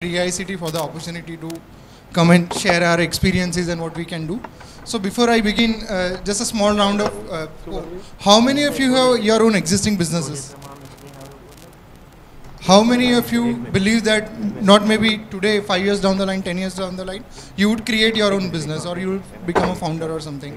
ICT for the opportunity to come and share our experiences and what we can do. So before I begin, just a small round of how many of you have your own existing businesses? How many of you believe that not maybe today, 5 years down the line, 10 years down the line, you would create your own business or you would become a founder or something?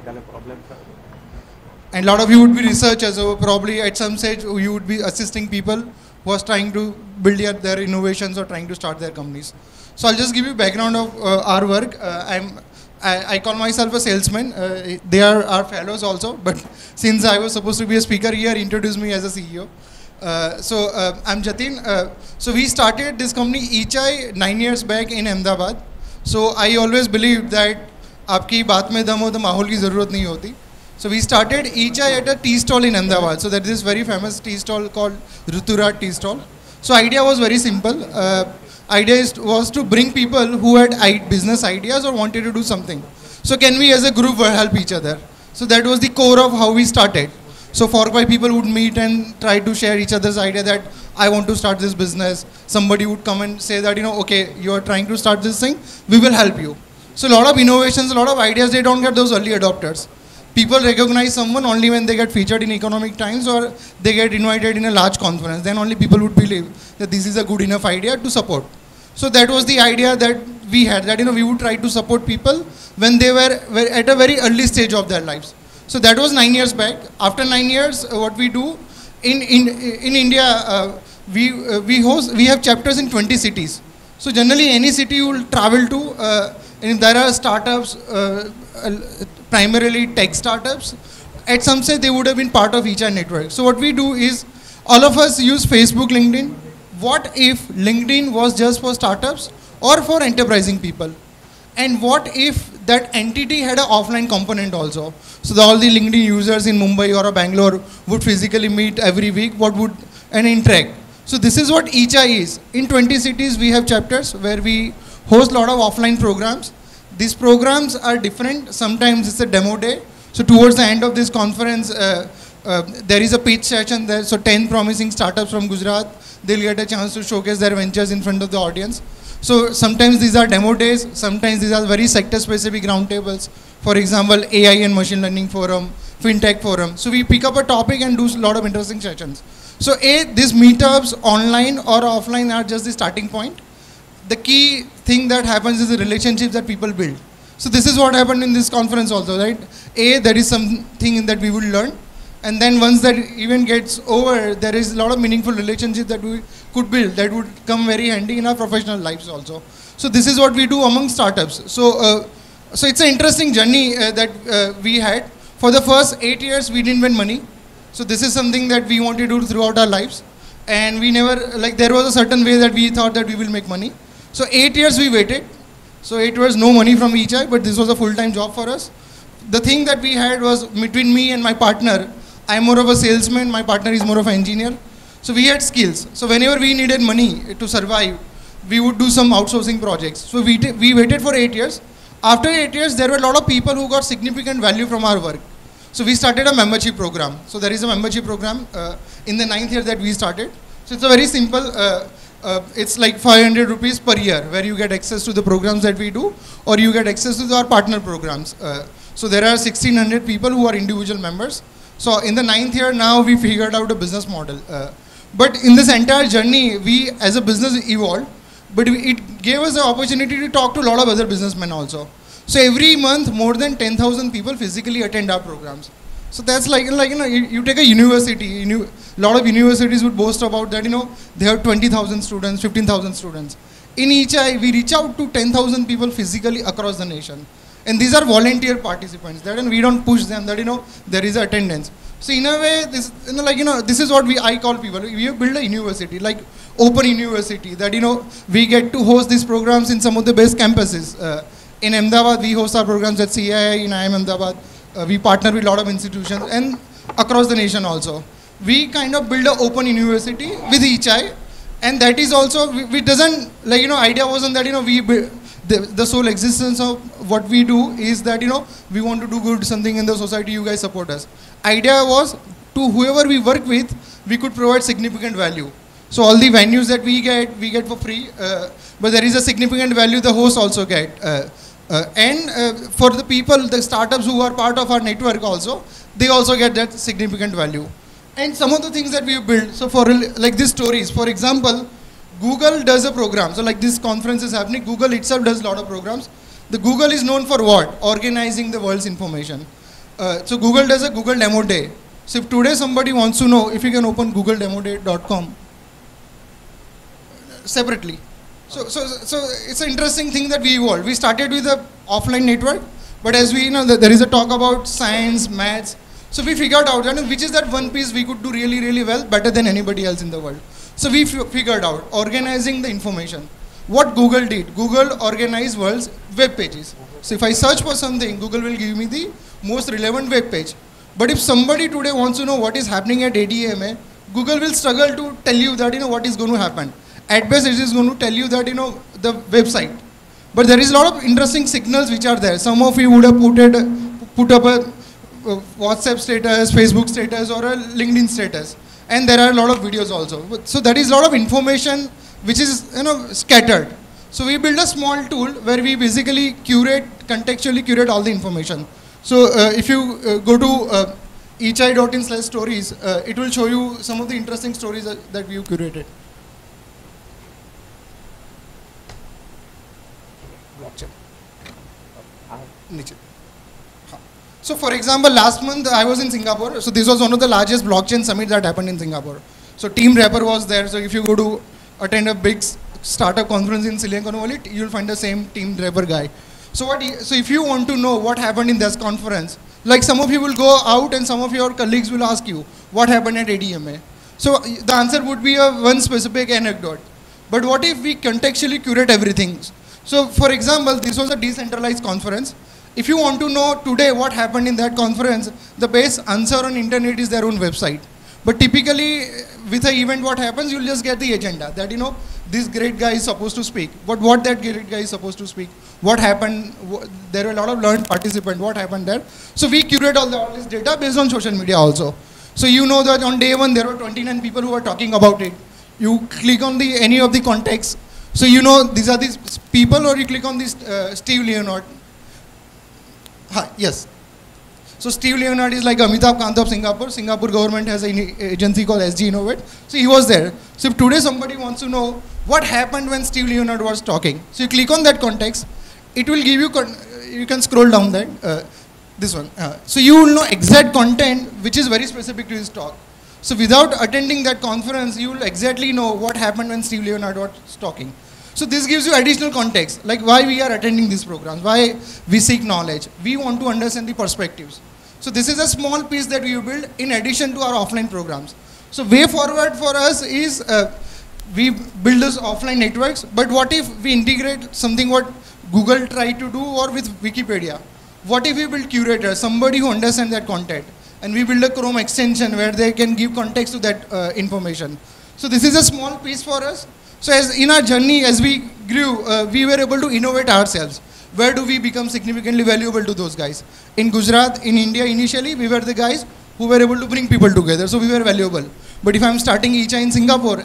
And a lot of you would be researchers, or probably at some stage you would be assisting people who are trying to build their innovations or trying to start their companies. So I'll just give you background of our work. I call myself a salesman. They are our fellows also, but since I was supposed to be a speaker here, introduced me as a CEO. I'm Jatin. So we started this company eChai 9 years back in Ahmedabad. So I always believed that आपकी बात में दम हो तो माहौल की ज़रूरत नहीं होती. So we started eChai at a tea stall in Ahmedabad. So there's this very famous tea stall called Ruturat tea stall. So idea was very simple. Idea was to bring people who had business ideas or wanted to do something. So can we as a group help each other? So that was the core of how we started. So 4 or 5 people would meet and try to share each other's idea that I want to start this business. Somebody would come and say that, okay, you are trying to start this thing, we will help you. So a lot of innovations, a lot of ideas, they don't get those early adopters. People recognize someone only when they get featured in Economic Times or they get invited in a large conference. Then only people would believe that this is a good enough idea to support. So that was the idea that we had, that we would try to support people when they were at a very early stage of their lives. So that was 9 years back. After 9 years, what we do in India, we have chapters in 20 cities. So generally, any city you will travel to, and there are startups, primarily tech startups. At some stage, they would have been part of eChai network. So what we do is, all of us use Facebook, LinkedIn. What if LinkedIn was just for startups or for enterprising people? And what if that entity had an offline component also? So all the LinkedIn users in Mumbai or Bangalore would physically meet every week, and interact. So this is what eChai is. In 20 cities, we have chapters where we host a lot of offline programs. These programs are different. Sometimes it's a demo day. So towards the end of this conference, there is a pitch session there. So 10 promising startups from Gujarat, they'll get a chance to showcase their ventures in front of the audience. So sometimes these are demo days. Sometimes these are very sector-specific roundtables. For example, AI and machine learning forum, fintech forum. So we pick up a topic and do a lot of interesting sessions. So these meetups, online or offline, are just the starting point. The key thing that happens is the relationships that people build. So this is what happened in this conference also, right? There is something that we will learn. And then once that event gets over, there is a lot of meaningful relationships that we could build that would come very handy in our professional lives also. So this is what we do among startups. So it's an interesting journey that we had. For the first 8 years, we didn't win money. So this is something that we wanted to do throughout our lives. And we never, there was a certain way that we thought that we will make money. So 8 years we waited. So 8 years, no money from eChai, but this was a full-time job for us. The thing that we had was between me and my partner. I'm more of a salesman, my partner is more of an engineer. So we had skills. So whenever we needed money to survive, we would do some outsourcing projects. So we waited for 8 years. After 8 years, there were a lot of people who got significant value from our work. So we started a membership program. So there is a membership program in the 9th year that we started. So it's a very simple, it's like 500 rupees per year where you get access to the programs that we do or you get access to our partner programs. So there are 1600 people who are individual members. So in the 9th year now we figured out a business model. But in this entire journey, we as a business evolved, but it gave us the opportunity to talk to a lot of other businessmen also. So every month more than 10,000 people physically attend our programs. So that's you take a university, a lot of universities would boast about that, they have 20,000 students, 15,000 students. In eChai, we reach out to 10,000 people physically across the nation. And these are volunteer participants, and we don't push them, that, there is attendance. So in a way, this, this is what I call people. We have built a university, like open university, that, we get to host these programs in some of the best campuses. In Ahmedabad, we host our programs at CII, in IIM Ahmedabad. We partner with a lot of institutions and across the nation also. We kind of build an open university with eChai, and that is also, we doesn't, idea wasn't that, we build, the sole existence of what we do is that, we want to do good something in the society, you guys support us. Idea was to whoever we work with, we could provide significant value. So all the venues that we get for free, but there is a significant value the hosts also get. For the people, the startups who are part of our network also, they also get that significant value. And some of the things that we built, so for like these stories, for example, Google does a program. So like this conference is happening, Google itself does a lot of programs. The Google is known for what? Organizing the world's information. So Google does a Google Demo Day. So if today somebody wants to know, if you can open googledemoday.com separately. So it's an interesting thing that we evolved. We started with an offline network, but as we know, there is a talk about science, maths. So we figured out which is that one piece we could do really, really well, better than anybody else in the world. So we figured out organizing the information. What Google did, Google organized world's web pages. So if I search for something, Google will give me the most relevant web page. But if somebody today wants to know what is happening at ADMA, Google will struggle to tell you that what is going to happen. At best, it is going to tell you that the website. But there is a lot of interesting signals which are there. Some of you would have put up a WhatsApp status, Facebook status, or a LinkedIn status, and there are a lot of videos also. So there is a lot of information which is scattered. So we build a small tool where we basically contextually curate all the information. So if you go to eChai.in/stories, it will show you some of the interesting stories that we have curated. So for example, last month I was in Singapore. So this was one of the largest blockchain summits that happened in Singapore. So Team Rapper was there. So if you go to attend a big startup conference in Silicon Valley, you'll find the same Team Rapper guy. So if you want to know what happened in this conference, like some of you will go out and some of your colleagues will ask you, what happened at ADMA? So the answer would be one specific anecdote. But what if we contextually curate everything? So for example, this was a decentralized conference. If you want to know today what happened in that conference, the best answer on internet is their own website. But typically with an event, what happens, you'll just get the agenda that, this great guy is supposed to speak. But what that great guy is supposed to speak, what happened, there are a lot of learned participants, what happened there. So we curate all this data based on social media also. So you know that on day one, there were 29 people who were talking about it. You click on any of the contexts. So these are these people, or you click on this Steve Leonard. Yes. So Steve Leonard is like Amitabh Kant of Singapore. Singapore government has an agency called SG Innovate. So he was there. So if today somebody wants to know what happened when Steve Leonard was talking, so you click on that context, it will give you, you can scroll down that, this one. So you will know exact content which is very specific to his talk. So without attending that conference, you will exactly know what happened when Steve Leonard was talking. So this gives you additional context, like why we are attending these programs, why we seek knowledge. We want to understand the perspectives. So this is a small piece that we build in addition to our offline programs. So way forward for us is we build those offline networks, but what if we integrate something what Google tried to do, or with Wikipedia? What if we build curators, somebody who understands that content, and we build a Chrome extension where they can give context to that information. So this is a small piece for us. So as in our journey, as we grew, we were able to innovate ourselves. Where do we become significantly valuable to those guys? In Gujarat, in India, initially, we were the guys who were able to bring people together. So we were valuable. But if I'm starting eChai in Singapore,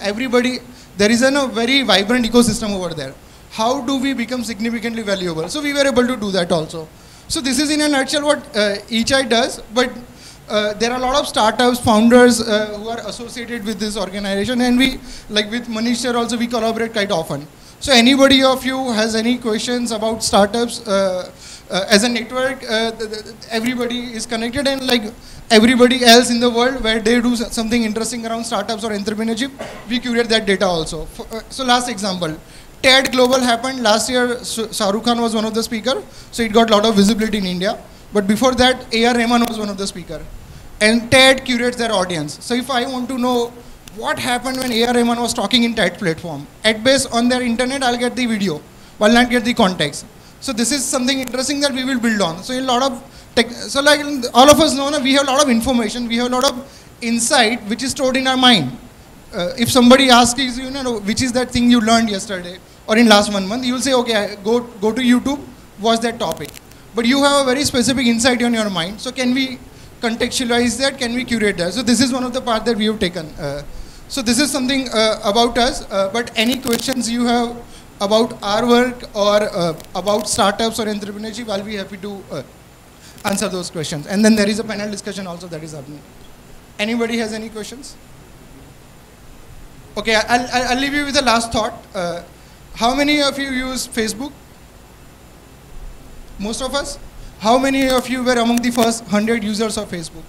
there is a very vibrant ecosystem over there. How do we become significantly valuable? So we were able to do that also. So this is in a nutshell what eChai does. But there are a lot of startups, founders who are associated with this organization, and we, like with Manish sir also, we collaborate quite often. So anybody of you has any questions about startups, as a network, everybody is connected, and like everybody else in the world where they do something interesting around startups or entrepreneurship, we curate that data also. So last example, TED Global happened last year. Shah Rukh Khan was one of the speakers, so it got a lot of visibility in India. But before that, A.R. Rahman was one of the speakers. And TED curates their audience. So if I want to know what happened when A.R. Rahman was talking in TED platform, at best on their internet, I'll get the video, but I'll not get the context. So this is something interesting that we will build on. So a lot of so like all of us know, we have a lot of information, we have a lot of insight which is stored in our mind. If somebody asks you, which is that thing you learned yesterday or in last 1 month, you will say, okay, go to YouTube, watch that topic. But you have a very specific insight on your mind. So can we contextualize that? Can we curate that? So this is one of the parts that we have taken. So this is something about us, but any questions you have about our work or about startups or entrepreneurship, I'll be happy to answer those questions. And then there is a panel discussion also that is happening. Anybody has any questions? Okay, I'll leave you with the last thought. How many of you use Facebook? Most of us? How many of you were among the first 100 users of Facebook?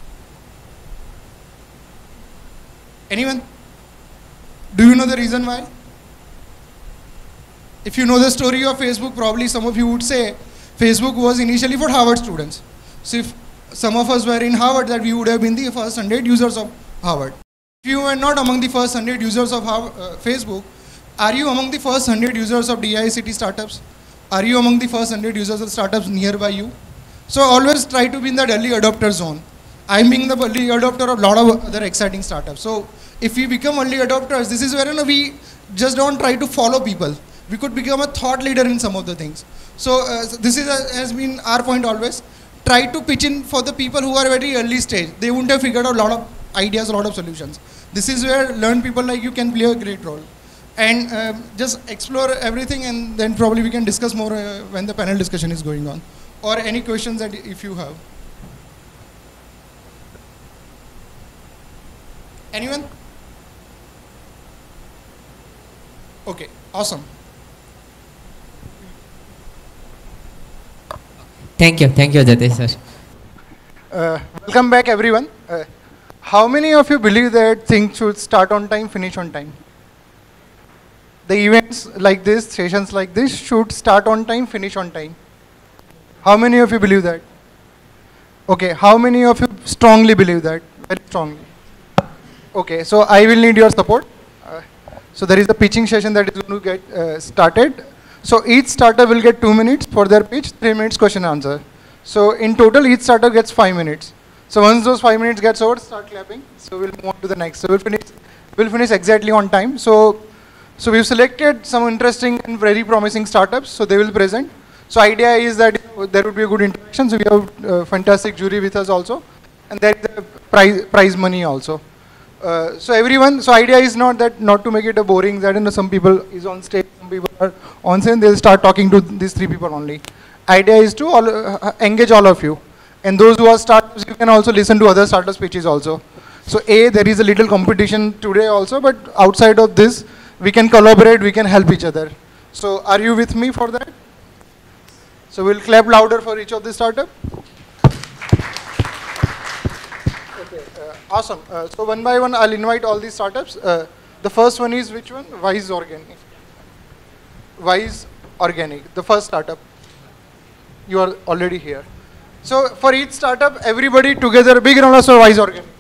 Anyone? Do you know the reason why? If you know the story of Facebook, probably some of you would say Facebook was initially for Harvard students. So if some of us were in Harvard, that we would have been the first 100 users of Harvard. If you were not among the first 100 users of Facebook, are you among the first 100 users of DICT startups? Are you among the first 100 users of startups nearby you? So always try to be in that early adopter zone. I'm being the early adopter of a lot of other exciting startups. So if we become early adopters, this is where we just don't try to follow people. We could become a thought leader in some of the things. So this is has been our point always. Try to pitch in for the people who are very early stage. They wouldn't have figured out a lot of ideas, a lot of solutions. This is where learn people like you can play a great role. And just explore everything, and then probably we can discuss more when the panel discussion is going on. Or any questions that if you have. Anyone? Okay, awesome. Thank you, Jatin sir. Welcome back, everyone. How many of you believe that things should start on time, finish on time? The events like this, sessions like this should start on time, finish on time. How many of you believe that? Okay, how many of you strongly believe that? Very strongly. Okay, so I will need your support. So there is a pitching session that is going to get started. So each starter will get 2 minutes for their pitch, 3 minutes question answer. So in total, each starter gets 5 minutes. So once those 5 minutes gets over, start clapping. So we'll move on to the next. So we'll finish exactly on time. So we've selected some interesting and very promising startups. So they will present. So idea is that there would be a good interaction. So we have fantastic jury with us also, and there is a prize money also. So everyone, so idea is not to make it a boring that some people is on stage, some people are on stage, they'll start talking to these 3 people only. Idea is to engage all of you. And those who are startups, you can also listen to other startup speeches also. So there is a little competition today also, but outside of this, we can collaborate, we can help each other. So are you with me for that? So we'll clap louder for each of the startup. Okay, awesome. So one by one, I'll invite all these startups. The first one is which one? Wise Organic. Wise Organic, the first startup. You are already here. So for each startup, everybody together, big round of applause for Wise Organic.